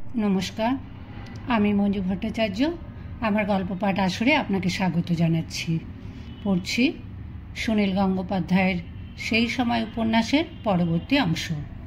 নমস্কার, আমি মঞ্জু ভট্টাচার্য। আমার গল্প পাঠ আসরে আপনাকে স্বাগত জানাচ্ছি। পড়ছি সুনীল গঙ্গোপাধ্যায়ের সেই সময় উপন্যাসের পরবর্তী অংশ।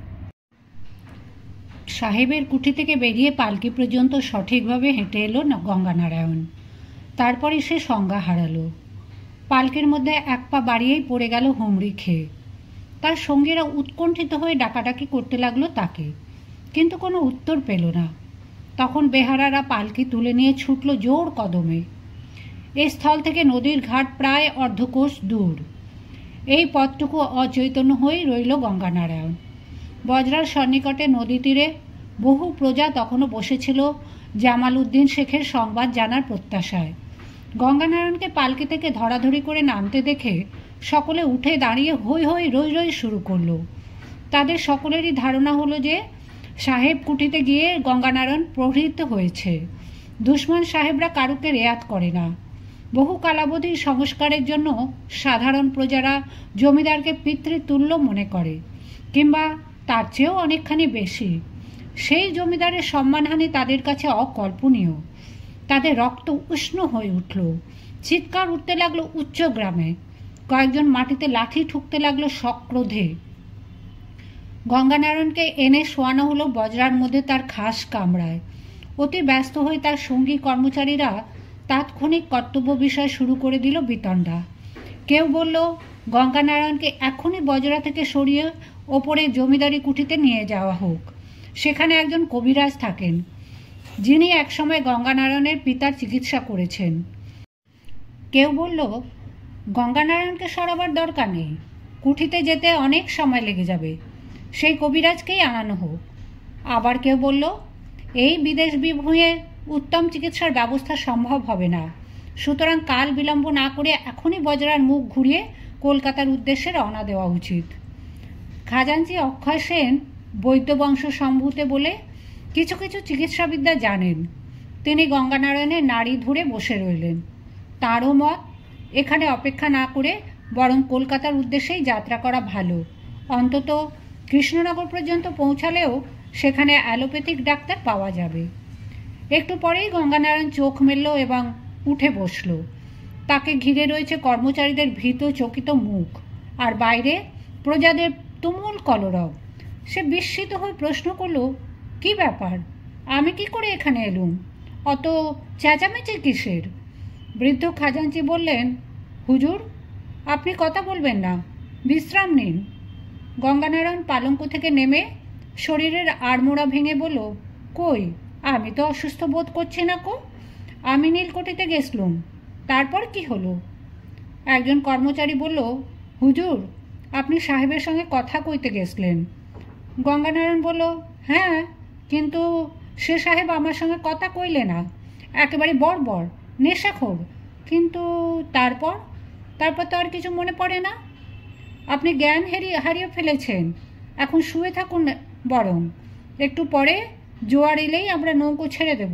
সাহেবের কুঠি থেকে বেরিয়ে পালকি পর্যন্ত সঠিকভাবে হেঁটে এলো গঙ্গানারায়ণ। তারপরে সে সংজ্ঞা হারালো। পালকির মধ্যে এক পা বাড়িয়েই পড়ে গেল হুমড়ি খেয়ে। তার সঙ্গীরা উৎকণ্ঠিত হয়ে ডাকাডাকি করতে লাগলো তাকে, কিন্তু কোনো উত্তর পেল না। তখন বেহারারা পালকি তুলে নিয়ে ছুটল জোর কদমে। এই স্থল থেকে নদীর ঘাট প্রায় অর্ধকোশ দূর। এই পথটুকু অচৈতন্য হয়েই রইল গঙ্গানারায়ণ। বজরার সন্নিকটে নদী তীরে বহু প্রজা তখনও বসেছিল জামাল উদ্দিন শেখের সংবাদ জানার প্রত্যাশায়। গঙ্গানারায়ণকে পালকি থেকে ধরাধরি করে নামতে দেখে সকলে উঠে দাঁড়িয়ে হৈ হৈ রই রই শুরু করলো। তাদের সকলেরই ধারণা হলো যে সাহেব কুঠিতে গিয়ে গঙ্গানারায়ণ প্রহৃত হয়েছে। দুশ্মন সাহেবরা কারুকে রেয়াত করে না। বহু কালাবধি সংস্কারের জন্য সাধারণ প্রজারা জমিদারকে পিতৃতুল্য মনে করে, কিংবা তার চেয়েও অনেকখানি বেশি। সেই জমিদারের সম্মানহানি তাদের কাছে অকল্পনীয়। তাদের রক্ত উষ্ণ হয়ে উঠল। চিৎকার উঠতে লাগলো উচ্চ গ্রামে। কয়েকজন মাটিতে লাঠি ঠুকতে লাগলো সক্রোধে। গঙ্গানারায়ণকে এনে শোয়ানো হলো বজরার মধ্যে তার খাস কামরায়। অতি ব্যস্ত হয়ে তার সঙ্গী কর্মচারীরা তাৎক্ষণিক কর্তব্য বিষয় শুরু করে দিল বিতণ্ডা। কেউ বলল গঙ্গানারায়ণকে এখনই বজরা থেকে সরিয়ে ওপরে জমিদারি কুঠিতে নিয়ে যাওয়া হোক। সেখানে একজন কবিরাজ থাকেন, যিনি একসময় গঙ্গানারায়ণের পিতার চিকিৎসা করেছেন। কেউ বলল গঙ্গানারায়ণকে সরাবার দরকার নেই, কুঠিতে যেতে অনেক সময় লেগে যাবে, সেই কবিরাজকেই আনানো হোক। আবার কেউ বলল এই বিদেশ বিভূঁয়ে উত্তম চিকিৎসার ব্যবস্থা সম্ভব হবে না, সুতরাং কাল বিলম্ব না করে এখনই বজরার মুখ ঘুরিয়ে কলকাতার উদ্দেশ্যে রওনা দেওয়া উচিত। খাজাঞ্চি অক্ষয় সেন বৈদ্যবংশ সম্ভূতে বলে কিছু কিছু চিকিৎসাবিদ্যা জানেন। তিনি গঙ্গানারায়ণের নাড়ি ধরে বসে রইলেন। তাঁরও মত এখানে অপেক্ষা না করে বরং কলকাতার উদ্দেশ্যেই যাত্রা করা ভালো। অন্তত কৃষ্ণনগর পর্যন্ত পৌঁছালেও সেখানে অ্যালোপ্যাথিক ডাক্তার পাওয়া যাবে। একটু পরেই গঙ্গানারায়ণ চোখ মেলল এবং উঠে বসল। তাকে ঘিরে রয়েছে কর্মচারীদের ভীত চকিত মুখ, আর বাইরে প্রজাদের তুমুল কলরব। সে বিস্মিত হয়ে প্রশ্ন করল, কি ব্যাপার, আমি কি করে এখানে এলুম? অত চেঁচামেচি কিসের? বৃদ্ধ খাজাঞ্চি বললেন, হুজুর, আপনি কথা বলবেন না, বিশ্রাম নিন। গঙ্গানারায়ণ পালঙ্ক থেকে নেমে শরীরের আড়মোড়া ভেঙে বলল, কই, আমি তো অসুস্থ বোধ করছি না কো। আমি নীলকুঠিতে গেছলুম, তারপর কি হলো? একজন কর্মচারী বলল, হুজুর, আপনি সাহেবের সঙ্গে কথা কইতে গেছলেন। গঙ্গানারায়ণ বলল, হ্যাঁ, কিন্তু সে সাহেব আমার সঙ্গে কথা কইলে না, একেবারে বর্বর, নেশাখোর। কিন্তু তারপর তারপর তো আর কিছু মনে পড়ে না। আপনি জ্ঞান হারিয়ে ফেলেছেন, এখন শুয়ে থাকুন বরং, একটু পরে জোয়ার এলেই আমরা নৌকো ছেড়ে দেব।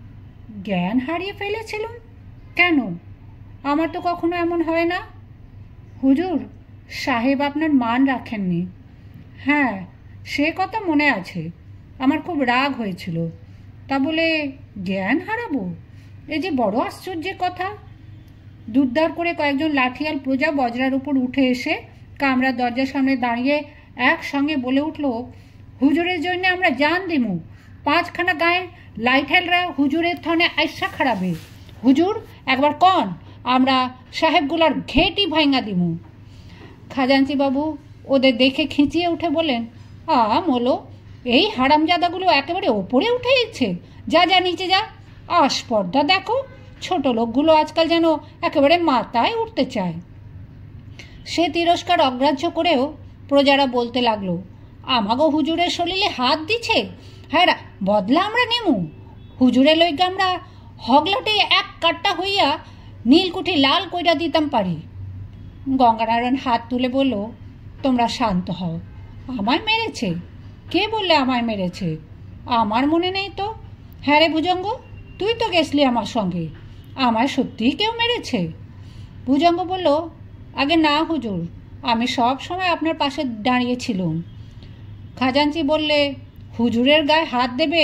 জ্ঞান হারিয়ে ফেলেছিলাম? কেন? আমার তো কখনো এমন হয় না। হুজুর, সাহেব আপনার মান রাখেননি। হ্যাঁ, সে কথা মনে আছে, আমার খুব রাগ হয়েছিল। তা বলে জ্ঞান হারাবো? এ যে বড় আশ্চর্যের কথা। দুদ্দার করে কয়েকজন লাঠিয়াল প্রজা বজরার উপর উঠে এসে কামরার দরজার সামনে দাঁড়িয়ে একসঙ্গে বলে উঠল, হুজুরের জন্য আমরা জান দিমু। 5খানা গায়ে লাইঠালরা হুজুরের থনে আইসা খাড়াবে। হুজুর, একবার কন, আমরা সাহেবগুলার ঘেঁটি ভাঙা দিমু। খাজাঞ্চি বাবু ওদের দেখে খিঁচিয়ে উঠে বলেন, মোলো, এই হারামজাদাগুলো একেবারে ওপরে উঠে যাচ্ছে। যা যা নিচে যা। আস্পর্ধা দেখো, ছোট লোকগুলো আজকাল যেন একেবারে মাথায় উঠতে চায়। সে তিরস্কার অগ্রাহ্য করেও প্রজারা বলতে লাগলো, আমাগো হুজুরের শরীরে হাত দিছে, হ্যাঁ বদলা আমরা নেমু। হুজুরে লইগে আমরা হগলাটে এক কাট্টা হইয়া নীলকুঠি লাল কইরা দিতাম পারি। গঙ্গানারায়ণ হাত তুলে বলল, তোমরা শান্ত হও। আমায় মেরেছে? কে বললে আমায় মেরেছে? আমার মনে নেই তো। হ্যাঁ রে ভুজঙ্গ, তুই তো গেছলি আমার সঙ্গে, আমায় সত্যিই কেউ মেরেছে? ভুজঙ্গ বলল, আগে না হুজুর, আমি সব সময় আপনার পাশে দাঁড়িয়েছিলুম। খাজাঞ্চি বললে, হুজুরের গায়ে হাত দেবে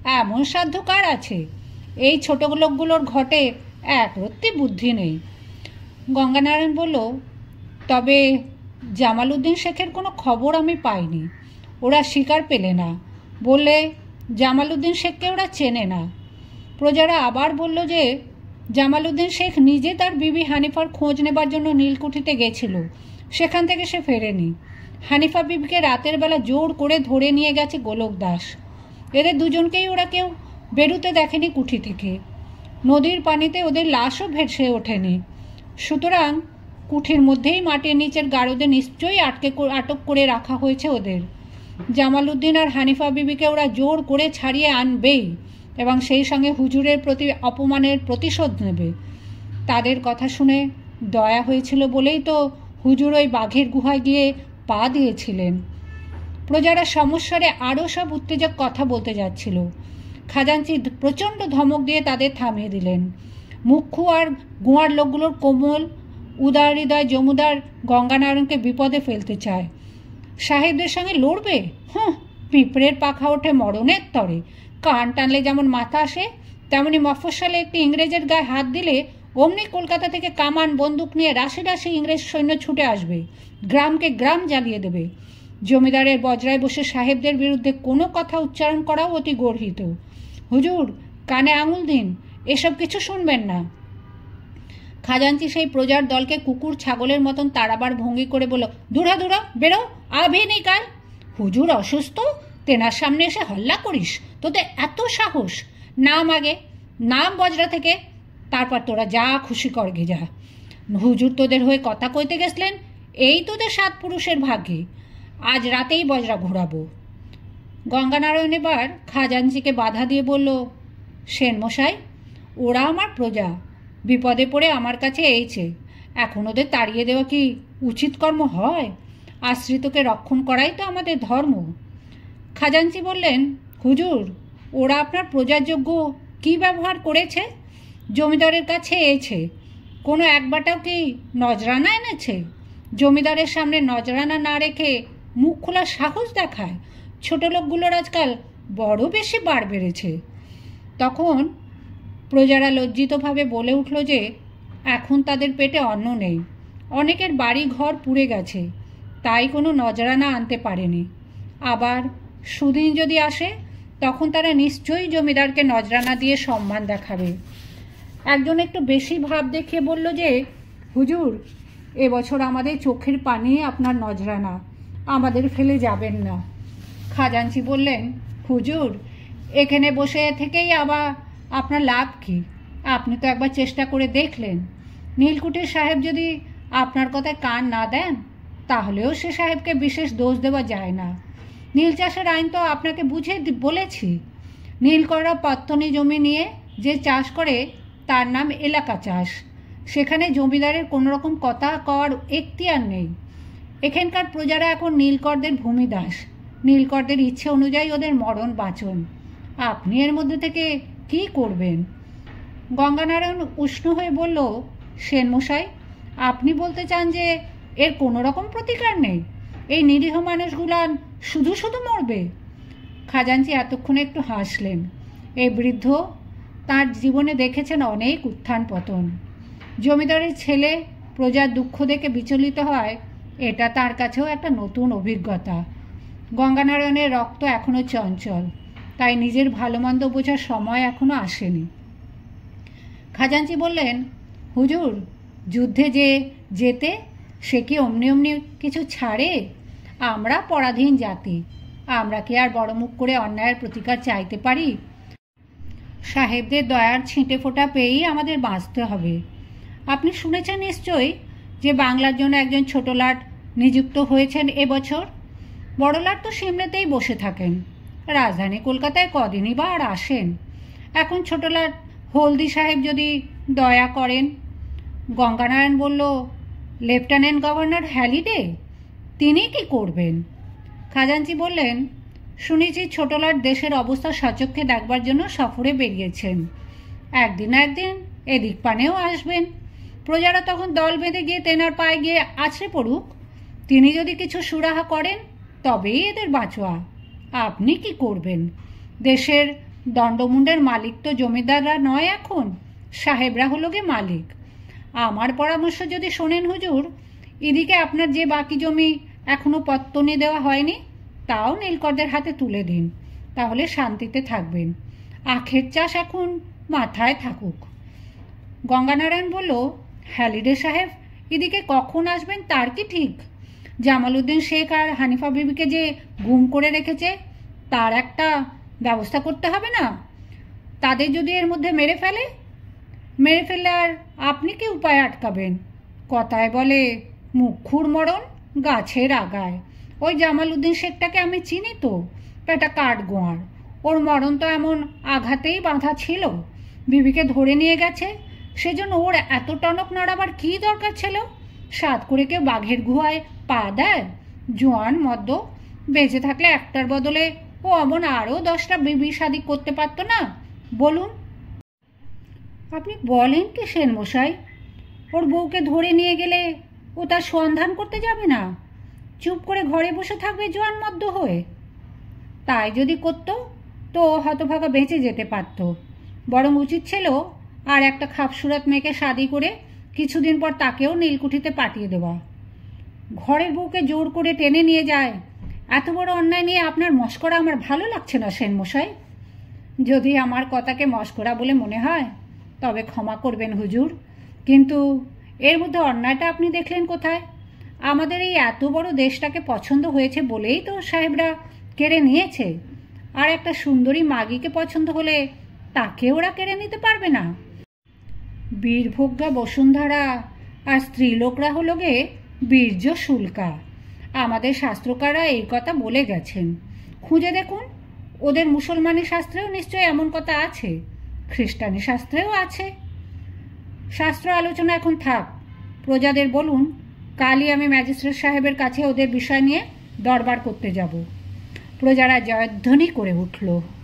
এমন সাধ্য কার আছে? এই ছোট লোকগুলোর ঘটে একরত্তি বুদ্ধি নেই। গঙ্গানারায়ণ বলল, তবে জামালউদ্দিন শেখের কোনো খবর আমি পাইনি। ওরা স্বীকার পেলে না, বললে জামালউদ্দিন শেখকে ওরা চেনে না। প্রজারা আবার বলল যে জামালউদ্দিন শেখ নিজে তার বিবি হানিফার খোঁজ নেবার জন্য নীলকুঠিতে গেছিল, সেখান থেকে সে ফেরেনি। হানিফা বিবিকে রাতের বেলা জোর করে ধরে নিয়ে গেছে গোলক দাস। এদের দুজনকেই ওরা কেউ বেরুতে দেখেনি কুঠি থেকে। নদীর পানিতে ওদের লাশও ভেসে ওঠেনি। সুতরাং কুঠির মধ্যেই মাটির নিচের গারদে নিশ্চয়ই আটক করে রাখা হয়েছে ওদের। জামালউদ্দিন আর হানিফা বিবিকে ওরা জোর করে ছাড়িয়ে আনবেই এবং সেই সঙ্গে হুজুরের প্রতি অপমানের প্রতিশোধ নেবে। তাদের কথা শুনে দয়া হয়েছিল বলেই তো হুজুর ওই বাঘের গুহায় গিয়ে পা দিয়েছিলেন। প্রজারা সমস্যারে আরও সব উত্তেজক কথা বলতে যাচ্ছিল। খাজাঞ্চি প্রচণ্ড ধমক দিয়ে তাদের থামিয়ে দিলেন। মুখ্যু আর গুয়ার লোকগুলোর কোমল উদার হৃদয় জমুদার গঙ্গানারায়ণকে বিপদে ফেলতে চায়। সাহেবদের সঙ্গে লড়বে? পিঁপড়ের পাখা ওঠে মরণের তরে। কান টানলে যেমন মাথা আসে, তেমনি মফস্বলে একটি ইংরেজের গায়ে হাত দিলে অমনি কলকাতা থেকে কামান বন্দুক নিয়ে রাশি রাশি ইংরেজ সৈন্য ছুটে আসবে, গ্রামকে গ্রাম জ্বালিয়ে দেবে। জমিদারের বজরায় বসে সাহেবদের বিরুদ্ধে কোনো কথা উচ্চারণ করাও অতি গর্হিত। হুজুর, কানে আঙুল দিন, এসব কিছু শুনবেন না। খাজাঞ্চি সেই প্রজার দলকে কুকুর ছাগলের মতন তাড়াবার ভঙ্গি করে বলল, দূরা দূরা, বেরো, আভি নেই কাল। হুজুর অসুস্থ, তেনার সামনে এসে হল্লা করিস? তোদের এত সাহস? নাম আগে, নাম বজরা থেকে, তারপর তোরা যা খুশি করগে যা। হুজুর তোদের হয়ে কথা কইতে গেছলেন, এই তোদের 7 পুরুষের ভাগ্যে। আজ রাতেই বজরা ঘোরাবো। গঙ্গানারায়ণ এবার খাজাঞ্চিকে বাধা দিয়ে বলল, সেন মশাই, ওরা আমার প্রজা, বিপদে পড়ে আমার কাছে এইছে, এখন ওদের তাড়িয়ে দেওয়া কি উচিত কর্ম হয়? আশ্রিতকে রক্ষণ করাই তো আমাদের ধর্ম। খাজাঞ্চি বললেন, হুজুর, ওরা আপনার প্রজার যোগ্য কী ব্যবহার করেছে? জমিদারের কাছে এসেছে, কোনো একবারটাও কি নজরানা এনেছে? জমিদারের সামনে নজরানা না রেখে মুখ খোলা সাহস দেখায়। ছোট লোকগুলোর আজকাল বড় বেশি বার বেড়েছে। তখন প্রজারা লজ্জিতভাবে বলে উঠল যে এখন তাদের পেটে অন্ন নেই, অনেকের বাড়ি ঘর পুড়ে গেছে, তাই কোনো নজরানা আনতে পারেনি। আবার সুদিন যদি আসে তখন তারা নিশ্চয়ই জমিদারকে নজরানা দিয়ে সম্মান দেখাবে। একজন একটু বেশি ভাব দেখিয়ে বলল যে, হুজুর, এবছর আমাদের চোখের পানি আপনার নজরানা, আমাদের ফেলে যাবেন না। খাজাঞ্চি বললেন, হুজুর, এখানে বসে থেকেই আবার আপনার লাভ কি? আপনি তো একবার চেষ্টা করে দেখলেন। নীলকুঠির সাহেব যদি আপনার কথায় কান না দেন, তাহলেও সে সাহেবকে বিশেষ দোষ দেওয়া যায় না। নীল চাষের আইন তো আপনাকে বুঝিয়ে বলেছি। নীলকররা পত্তনি জমি নিয়ে যে চাষ করে তার নাম এলাকা চাষ। সেখানে জমিদারের কোনো রকম কথা কওয়ার এখতিয়ার নেই। এখানকার প্রজারা এখন নীলকরদের ভূমিদাস। নীলকরদের ইচ্ছে অনুযায়ী ওদের মরণ বাঁচন। আপনি এর মধ্যে থেকে কি করবেন? গঙ্গানারায়ণ উষ্ণ হয়ে বলল, সেনমশাই, আপনি বলতে চান যে এর কোনো রকম প্রতিকার নেই? এই নিরীহ মানুষগুলান শুধু শুধু মরবে? খাজাঞ্চি এতক্ষণে একটু হাসলেন। এই বৃদ্ধ তার জীবনে দেখেছেন অনেক উত্থান পতন। জমিদারের ছেলে প্রজার দুঃখ দেখে বিচলিত হয়, এটা তার কাছেও একটা নতুন অভিজ্ঞতা। গঙ্গানারায়ণের রক্ত এখনও চঞ্চল, তাই নিজের ভালো মন্দ বোঝার সময় এখনও আসেনি। খাজাঞ্চি বললেন, হুজুর, যুদ্ধে যে যেতে সে কি অমনি অমনি কিছু ছাড়ে? আমরা পরাধীন জাতি, আমরা কি আর বড় মুখ করে অন্যায়ের প্রতিকার চাইতে পারি? সাহেবদের দয়ার ছিটে ফোঁটা পেয়েই আমাদের বাঁচতে হবে। আপনি শুনেছেন নিশ্চয়ই যে বাংলার জন্য একজন ছোট লাট নিযুক্ত হয়েছেন এবছর। বড় লাট তো সিমলাতেই বসে থাকেন, রাজধানী কলকাতায় কদিনই বা আর আসেন। এখন ছোট লাট হলদি সাহেব যদি দয়া করেন। গঙ্গানারায়ণ বলল, লেফটেন্যান্ট গভর্নর হ্যালিডে, তিনি কি করবেন? খাজাঞ্চি বললেন, শুনেছি ছোটলাট দেশের অবস্থা সচক্ষে দেখবার জন্য সফরে বেরিয়েছেন। একদিন না একদিন এদিক পানেও আসবেন। প্রজারা তখন দল বেঁধে গিয়ে তেনার পায়ে গিয়ে আছড়ে পড়ুক। তিনি যদি কিছু সুরাহা করেন তবেই এদের বাঁচোয়া। আপনি কি করবেন? দেশের দণ্ডমুণ্ডের মালিক তো জমিদাররা নয়, এখন সাহেবরা হলো গে মালিক। আমার পরামর্শ যদি শোনেন হুজুর, এদিকে আপনার যে বাকি জমি এখনো পত্তনি দেওয়া হয়নি তাও নীলকরদের হাতে তুলে দিন, তাহলে শান্তিতে থাকবেন। আখের চাষ এখন মাথায় থাকুক। গঙ্গানারায়ণ বলল, হ্যালিডে সাহেব এদিকে কখন আসবেন তার কি ঠিক? জামালউদ্দিন শেখ আর হানিফা বিবিকে যে গুম করে রেখেছে তার একটা ব্যবস্থা করতে হবে না? তাদের যদি এর মধ্যে মেরে ফেললে আর আপনি কি উপায় আটকাবেন? কথায় বলে মুখুর মরণ গাছের আগায়। ওই জামালউদ্দিন শেখটাকে আমি চিনি তো, এটা কাঠগোয়ার। ওর মরণ তো এমন আঘাতেই বাঁধা ছিল, বিবিকে ধরে নিয়ে গেছে, সেজন্য ওর এত টনক নড়াবার কী দরকার ছিল? সাত করে কেউ বাঘের গুহায় পা দেয়? জোয়ান মদ্য বেঁচে থাকলে একটার বদলে ও অমন আরও 10টা বিবি শাদি করতে পারতো না? বলুন। আপনি বলেন কি সেন মশাই? ওর বউকে ধরে নিয়ে গেলে ও তার সন্ধান করতে যাবে না, চুপ করে ঘরে বসে থাকবে জোয়ান মদ্য হয়ে? তাই যদি করতো তো হতভাগা বেঁচে যেতে পারত। বরং উচিত ছিল আর একটা খাপসুরাত মেয়েকে শাদি করে কিছুদিন পর তাকেও নীলকুঠিতে পাঠিয়ে দেওয়া। ঘরের বউকে জোর করে টেনে নিয়ে যায়, এত বড় অন্যায় নিয়ে আপনার মস্করা আমার ভালো লাগছে না সেন মশাই। যদি আমার কথাকে মস্করা বলে মনে হয় তবে ক্ষমা করবেন হুজুর, কিন্তু এর মধ্যে অন্যায়টা আপনি দেখলেন কোথায়? আমাদের এই এত বড় দেশটাকে পছন্দ হয়েছে বলেই তো সাহেবরা কেড়ে নিয়েছে, আর একটা সুন্দরী মাগিকে পছন্দ হলে তাকে ওরা কেড়ে নিতে পারবে না? বীরভোগ্যা বসুন্ধরা আর স্ত্রীলোকরা হলো গে বীর্য শুল্কা। আমাদের শাস্ত্রকাররা এই কথা বলে গেছেন। খুঁজে দেখুন, ওদের মুসলমানি শাস্ত্রেও নিশ্চয়ই এমন কথা আছে, খ্রিস্টানি শাস্ত্রেও আছে। শাস্ত্র আলোচনা এখন থাক, প্রজাদের বলুন কালই আমি ম্যাজিস্ট্রেট সাহেবের কাছে ওদের বিষয় নিয়ে দরবার করতে যাব। প্রজারা জয়ধ্বনি করে উঠল।